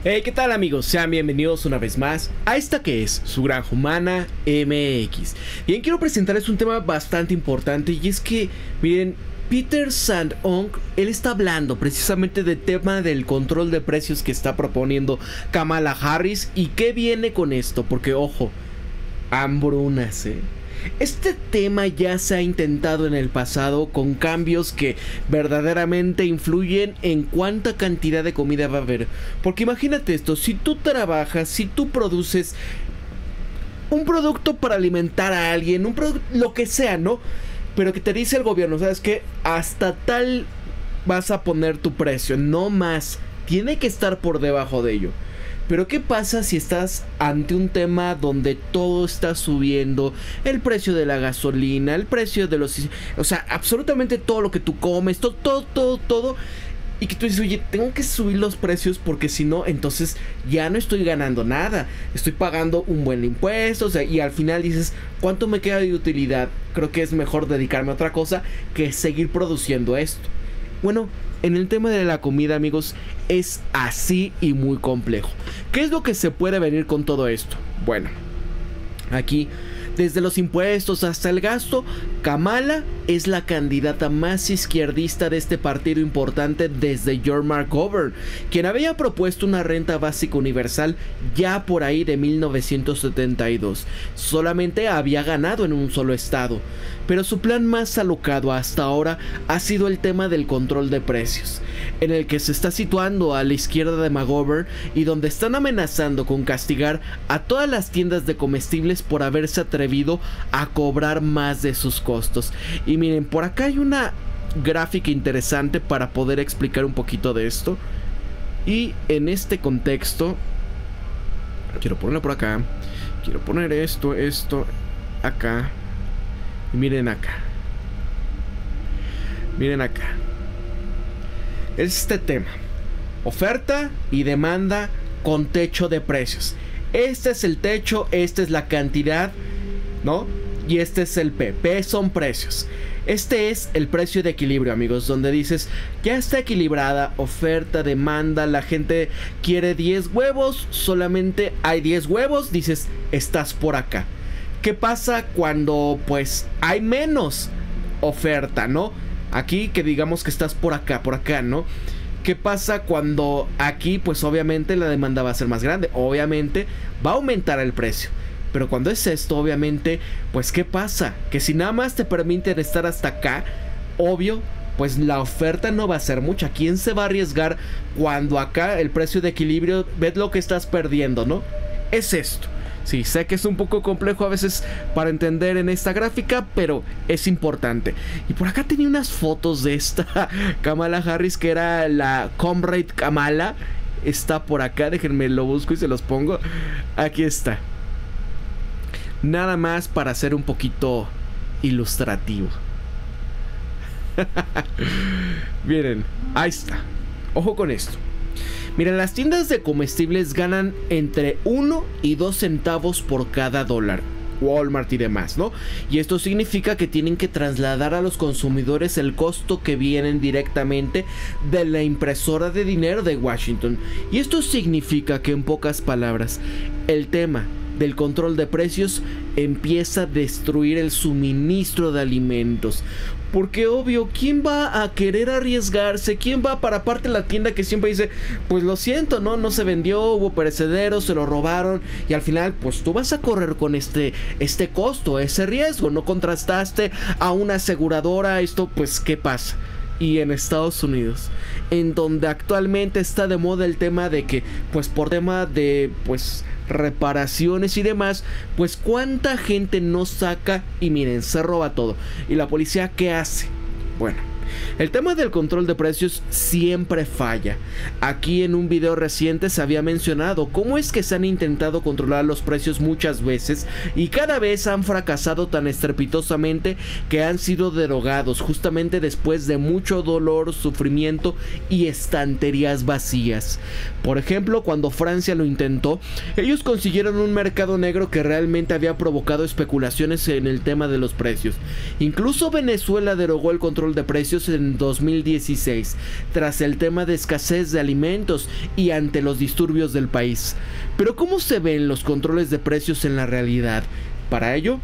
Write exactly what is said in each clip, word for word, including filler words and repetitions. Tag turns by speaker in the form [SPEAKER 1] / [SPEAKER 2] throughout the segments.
[SPEAKER 1] Hey, ¿qué tal amigos? Sean bienvenidos una vez más a esta que es su Granja Humana M X. Bien, quiero presentarles un tema bastante importante y es que, miren, Peter Sandong, él está hablando precisamente del tema del control de precios que está proponiendo Kamala Harris y qué viene con esto, porque ojo, hambrunas, ¿eh? Este tema ya se ha intentado en el pasado con cambios que verdaderamente influyen en cuánta cantidad de comida va a haber. Porque imagínate esto, si tú trabajas, si tú produces un producto para alimentar a alguien, un producto, lo que sea, ¿no? Pero que te dice el gobierno, ¿sabes qué? Hasta tal vas a poner tu precio, no más. Tiene que estar por debajo de ello. Pero ¿qué pasa si estás ante un tema donde todo está subiendo? El precio de la gasolina, el precio de los... O sea, absolutamente todo lo que tú comes, todo, todo, todo, todo. Y que tú dices, oye, tengo que subir los precios porque si no, entonces ya no estoy ganando nada. Estoy pagando un buen impuesto, o sea, y al final dices, ¿cuánto me queda de utilidad? Creo que es mejor dedicarme a otra cosa que seguir produciendo esto. Bueno, en el tema de la comida, amigos, es así y muy complejo. ¿Qué es lo que se puede venir con todo esto? Bueno, aquí, desde los impuestos hasta el gasto, Kamala es la candidata más izquierdista de este partido importante desde George McGovern, quien había propuesto una renta básica universal ya por ahí de mil novecientos setenta y dos. Solamente había ganado en un solo estado, pero su plan más alocado hasta ahora ha sido el tema del control de precios, en el que se está situando a la izquierda de McGovern y donde están amenazando con castigar a todas las tiendas de comestibles por haberse atrevido a cobrar más de sus costos. Y miren, por acá hay una gráfica interesante para poder explicar un poquito de esto. Y en este contexto, quiero ponerlo por acá, quiero poner esto, esto, acá. Y miren acá, miren acá. Este tema, oferta y demanda con techo de precios. Este es el techo, esta es la cantidad, ¿no? Y este es el P. P son precios. Este es el precio de equilibrio, amigos, donde dices, ya está equilibrada, oferta, demanda, la gente quiere diez huevos, solamente hay diez huevos, dices, estás por acá. ¿Qué pasa cuando pues hay menos oferta, no? Aquí que digamos que estás por acá, por acá, ¿no? ¿Qué pasa cuando aquí pues obviamente la demanda va a ser más grande? Obviamente va a aumentar el precio. Pero cuando es esto, obviamente, pues ¿qué pasa? Que si nada más te permiten estar hasta acá, obvio, pues la oferta no va a ser mucha. ¿Quién se va a arriesgar cuando acá el precio de equilibrio, ves lo que estás perdiendo, ¿no? Es esto. Sí, sé que es un poco complejo a veces para entender en esta gráfica, pero es importante. Y por acá tenía unas fotos de esta Kamala Harris, que era la Comrade Kamala. Está por acá, déjenme lo busco y se los pongo. Aquí está. Nada más para ser un poquito ilustrativo. Miren, ahí está. Ojo con esto. Miren, las tiendas de comestibles ganan entre uno y dos centavos por cada dólar. Walmart y demás, ¿no? Y esto significa que tienen que trasladar a los consumidores el costo que vienen directamente de la impresora de dinero de Washington. Y esto significa que, en pocas palabras, el tema del control de precios empieza a destruir el suministro de alimentos. Porque obvio, ¿quién va a querer arriesgarse? ¿Quién va para aparte la tienda que siempre dice, pues lo siento, no, no se vendió, hubo perecederos, se lo robaron? Y al final, pues tú vas a correr con este, este costo, ese riesgo. No contrastaste a una aseguradora, esto, pues, ¿qué pasa? Y en Estados Unidos, en donde actualmente está de moda el tema de que, pues por tema de, pues, reparaciones y demás, pues cuánta gente no saca y miren, se roba todo. ¿Y la policía qué hace? Bueno, el tema del control de precios siempre falla. Aquí en un video reciente se había mencionado cómo es que se han intentado controlar los precios muchas veces y cada vez han fracasado tan estrepitosamente que han sido derogados justamente después de mucho dolor, sufrimiento y estanterías vacías. Por ejemplo, cuando Francia lo intentó, ellos consiguieron un mercado negro que realmente había provocado especulaciones en el tema de los precios. Incluso Venezuela derogó el control de precios precios en dos mil dieciséis, tras el tema de escasez de alimentos y ante los disturbios del país. Pero ¿cómo se ven los controles de precios en la realidad? Para ello,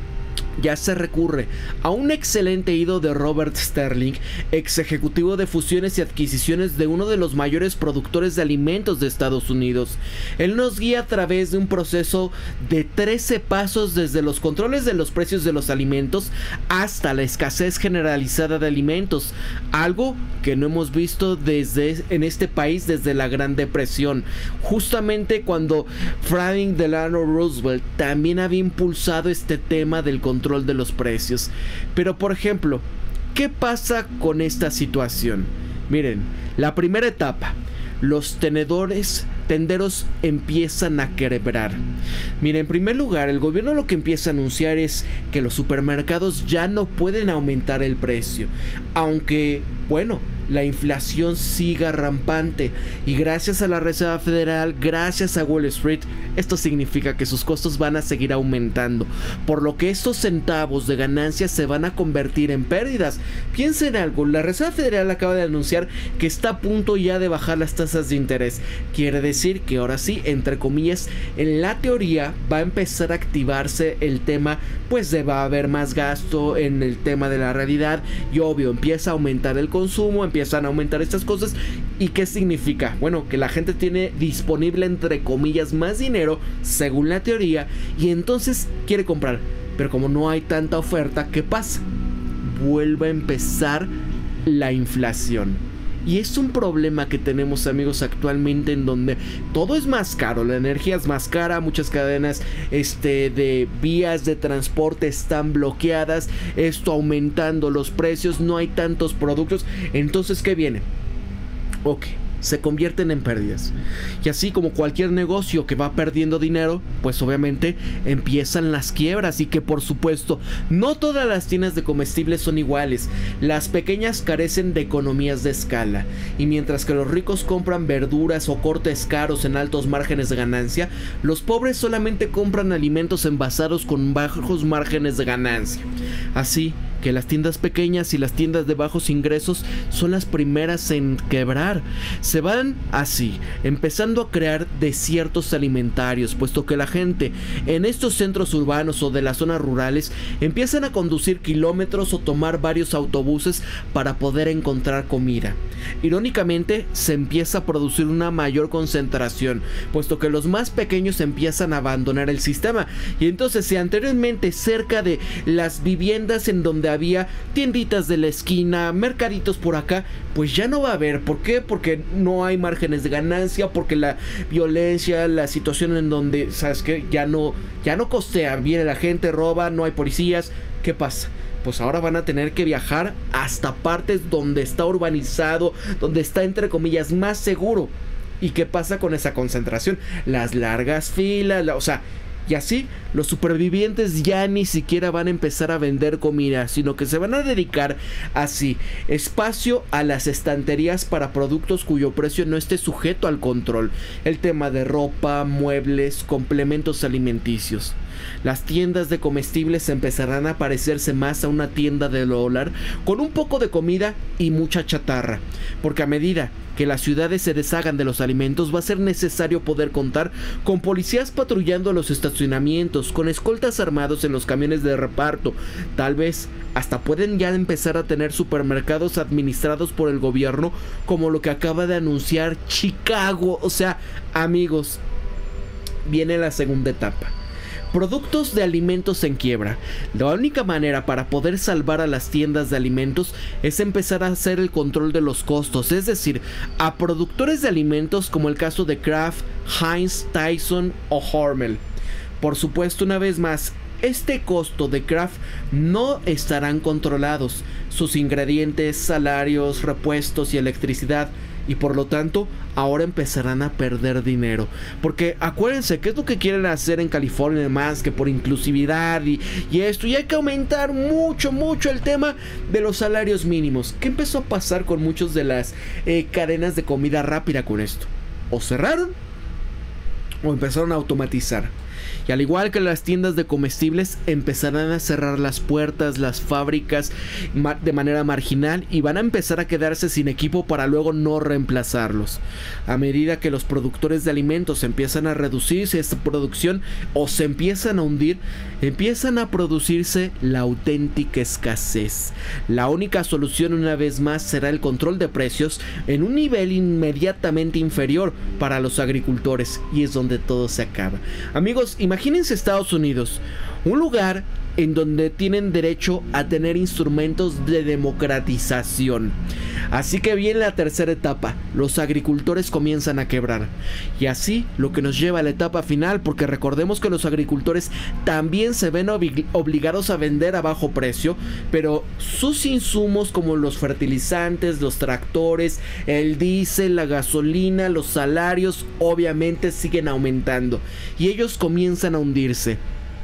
[SPEAKER 1] ya se recurre a un excelente oído de Robert Sterling, ex ejecutivo de fusiones y adquisiciones de uno de los mayores productores de alimentos de Estados Unidos. Él nos guía a través de un proceso de trece pasos, desde los controles de los precios de los alimentos hasta la escasez generalizada de alimentos, algo que no hemos visto desde en este país desde la Gran Depresión, justamente cuando Franklin Delano Roosevelt también había impulsado este tema del control de los precios. Pero por ejemplo, ¿qué pasa con esta situación? Miren, la primera etapa, los tenedores tenderos empiezan a quebrar. Miren, en primer lugar, el gobierno lo que empieza a anunciar es que los supermercados ya no pueden aumentar el precio, aunque, bueno, la inflación siga rampante, y gracias a la Reserva Federal, gracias a Wall Street, esto significa que sus costos van a seguir aumentando, por lo que estos centavos de ganancias se van a convertir en pérdidas. Piensen en algo, la Reserva Federal acaba de anunciar que está a punto ya de bajar las tasas de interés. Quiere decir que ahora sí, entre comillas, en la teoría va a empezar a activarse el tema, pues de va a haber más gasto en el tema de la realidad, y obvio, empieza a aumentar el consumo, empiezan a aumentar estas cosas. ¿Y qué significa? Bueno, que la gente tiene disponible, entre comillas, más dinero, según la teoría, y entonces quiere comprar. Pero como no hay tanta oferta, ¿qué pasa? Vuelve a empezar la inflación. Y es un problema que tenemos, amigos, actualmente, en donde todo es más caro, la energía es más cara, muchas cadenas este, de vías de transporte están bloqueadas, esto aumentando los precios, no hay tantos productos. Entonces, ¿qué viene? Ok, se convierten en pérdidas. Y así como cualquier negocio que va perdiendo dinero, pues obviamente empiezan las quiebras. Y que por supuesto no todas las tiendas de comestibles son iguales. Las pequeñas carecen de economías de escala, y mientras que los ricos compran verduras o cortes caros en altos márgenes de ganancia, los pobres solamente compran alimentos envasados con bajos márgenes de ganancia. Así que las tiendas pequeñas y las tiendas de bajos ingresos son las primeras en quebrar. Se van así, empezando a crear desiertos alimentarios, puesto que la gente en estos centros urbanos o de las zonas rurales empiezan a conducir kilómetros o tomar varios autobuses para poder encontrar comida. Irónicamente, se empieza a producir una mayor concentración, puesto que los más pequeños empiezan a abandonar el sistema. Y entonces, si anteriormente cerca de las viviendas en donde había tienditas de la esquina, mercaditos por acá, pues ya no va a haber. ¿Por qué? Porque no hay márgenes de ganancia, porque la violencia, la situación en donde, ¿sabes qué? Ya no, ya no costea, viene la gente, roba, no hay policías. ¿Qué pasa? Pues ahora van a tener que viajar hasta partes donde está urbanizado, donde está, entre comillas, más seguro. ¿Y qué pasa con esa concentración? Las largas filas, la, o sea... Y así, los supervivientes ya ni siquiera van a empezar a vender comida, sino que se van a dedicar así, espacio a las estanterías para productos cuyo precio no esté sujeto al control. El tema de ropa, muebles, complementos alimenticios. Las tiendas de comestibles empezarán a parecerse más a una tienda de dólar, con un poco de comida y mucha chatarra, porque a medida que las ciudades se deshagan de los alimentos, va a ser necesario poder contar con policías patrullando los estacionamientos, con escoltas armados en los camiones de reparto. Tal vez hasta pueden ya empezar a tener supermercados administrados por el gobierno, como lo que acaba de anunciar Chicago. O sea, amigos, viene la segunda etapa. Productos de alimentos en quiebra. La única manera para poder salvar a las tiendas de alimentos es empezar a hacer el control de los costos, es decir, a productores de alimentos como el caso de Kraft, Heinz, Tyson o Hormel. Por supuesto, una vez más, este costo de Kraft no estarán controlados, sus ingredientes, salarios, repuestos y electricidad. Y por lo tanto, ahora empezarán a perder dinero. Porque acuérdense, ¿qué es lo que quieren hacer en California y demás? Que por inclusividad y, y esto. Y hay que aumentar mucho, mucho el tema de los salarios mínimos. ¿Qué empezó a pasar con muchas de las eh, cadenas de comida rápida con esto? O cerraron, o empezaron a automatizar. Y al igual que las tiendas de comestibles, empezarán a cerrar las puertas, las fábricas de manera marginal y van a empezar a quedarse sin equipo para luego no reemplazarlos. A medida que los productores de alimentos empiezan a reducirse esta producción o se empiezan a hundir, empiezan a producirse la auténtica escasez. La única solución, una vez más, será el control de precios en un nivel inmediatamente inferior para los agricultores, y es donde todo se acaba. Amigos, imagínense Estados Unidos, un lugar en donde tienen derecho a tener instrumentos de democratización. Así que viene la tercera etapa, los agricultores comienzan a quebrar. Y así lo que nos lleva a la etapa final, porque recordemos que los agricultores también se ven obli- obligados a vender a bajo precio, pero sus insumos como los fertilizantes, los tractores, el diésel, la gasolina, los salarios obviamente siguen aumentando y ellos comienzan a hundirse.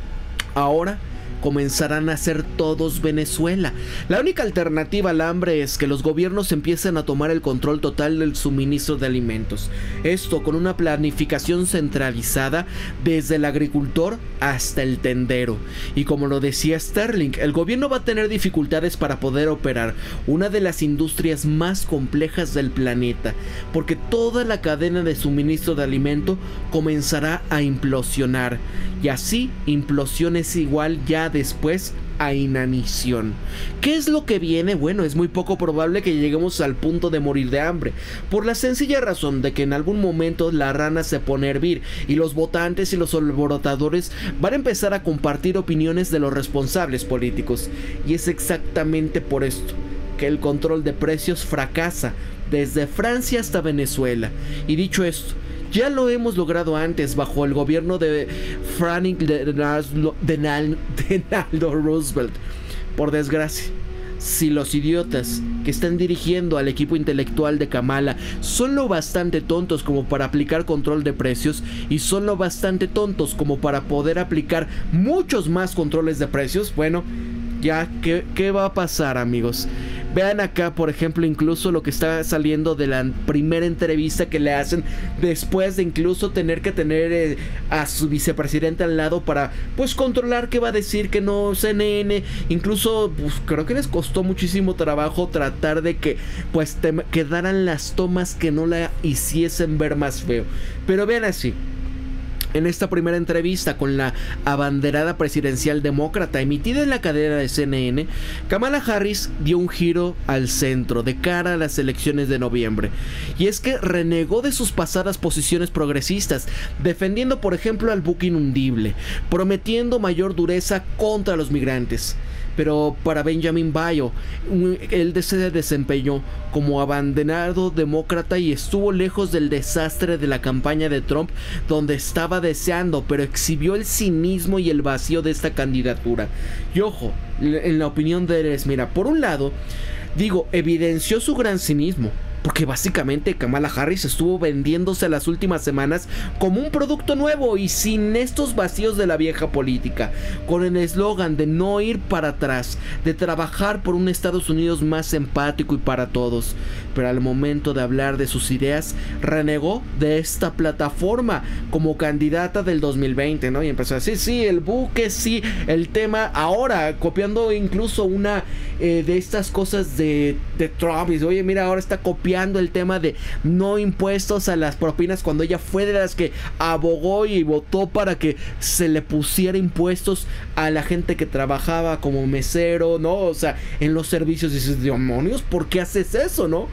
[SPEAKER 1] Ahora comenzarán a ser todos Venezuela. La única alternativa al hambre es que los gobiernos empiecen a tomar el control total del suministro de alimentos. Esto con una planificación centralizada desde el agricultor hasta el tendero. Y como lo decía Sterling, el gobierno va a tener dificultades para poder operar una de las industrias más complejas del planeta, porque toda la cadena de suministro de alimento comenzará a implosionar. Y así, implosión es igual ya después a inanición. ¿Qué es lo que viene? Bueno, es muy poco probable que lleguemos al punto de morir de hambre, por la sencilla razón de que en algún momento la rana se pone a hervir y los votantes y los alborotadores van a empezar a compartir opiniones de los responsables políticos. Y es exactamente por esto que el control de precios fracasa desde Francia hasta Venezuela. Y dicho esto, ya lo hemos logrado antes bajo el gobierno de Franklin Delano Roosevelt. Por desgracia, si los idiotas que están dirigiendo al equipo intelectual de Kamala son lo bastante tontos como para aplicar control de precios y son lo bastante tontos como para poder aplicar muchos más controles de precios, bueno, ya, ¿qué, qué va a pasar, amigos? Vean acá, por ejemplo, incluso lo que está saliendo de la primera entrevista que le hacen después de incluso tener que tener eh, a su vicepresidente al lado para, pues, controlar qué va a decir, que no, C N N. Incluso, pues, creo que les costó muchísimo trabajo tratar de que, pues, te quedaran las tomas que no la hiciesen ver más feo. Pero vean así. En esta primera entrevista con la abanderada presidencial demócrata emitida en la cadena de C N N, Kamala Harris dio un giro al centro de cara a las elecciones de noviembre. Y es que renegó de sus pasadas posiciones progresistas, defendiendo por ejemplo al buque inundible, prometiendo mayor dureza contra los migrantes. Pero para Benjamin Bayo, él se desempeñó como abanderado demócrata y estuvo lejos del desastre de la campaña de Trump, donde estaba deseando, pero exhibió el cinismo y el vacío de esta candidatura. Y ojo, en la opinión de él es, mira, por un lado, digo, evidenció su gran cinismo, porque básicamente Kamala Harris estuvo vendiéndose las últimas semanas como un producto nuevo y sin estos vacíos de la vieja política, con el eslogan de no ir para atrás, de trabajar por un Estados Unidos más empático y para todos. Pero al momento de hablar de sus ideas, renegó de esta plataforma como candidata del dos mil veinte, ¿no? Y empezó a decir, sí, el buque, sí, el tema, ahora copiando incluso una eh, de estas cosas de, de Trump. Y dice, oye, mira, ahora está copiando el tema de no impuestos a las propinas, cuando ella fue de las que abogó y votó para que se le pusiera impuestos a la gente que trabajaba como mesero, ¿no? O sea, en los servicios. Y dices, demonios, ¿por qué haces eso, no?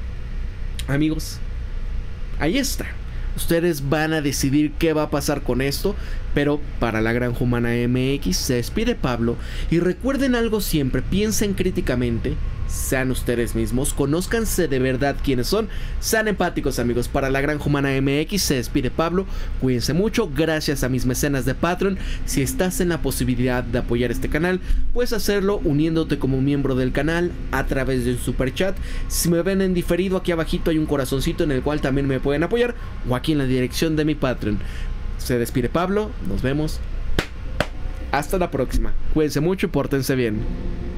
[SPEAKER 1] Amigos, ahí está. Ustedes van a decidir qué va a pasar con esto. Pero para la Granja Humana M X se despide Pablo. Y recuerden algo siempre, piensen críticamente, sean ustedes mismos, conózcanse de verdad quiénes son, sean empáticos, amigos. Para la Granja Humana M X se despide Pablo, cuídense mucho, gracias a mis mecenas de Patreon. Si estás en la posibilidad de apoyar este canal, puedes hacerlo uniéndote como miembro del canal a través de un super chat. Si me ven en diferido, aquí abajito hay un corazoncito en el cual también me pueden apoyar, o aquí en la dirección de mi Patreon. Se despide Pablo, nos vemos. Hasta la próxima. Cuídense mucho y pórtense bien.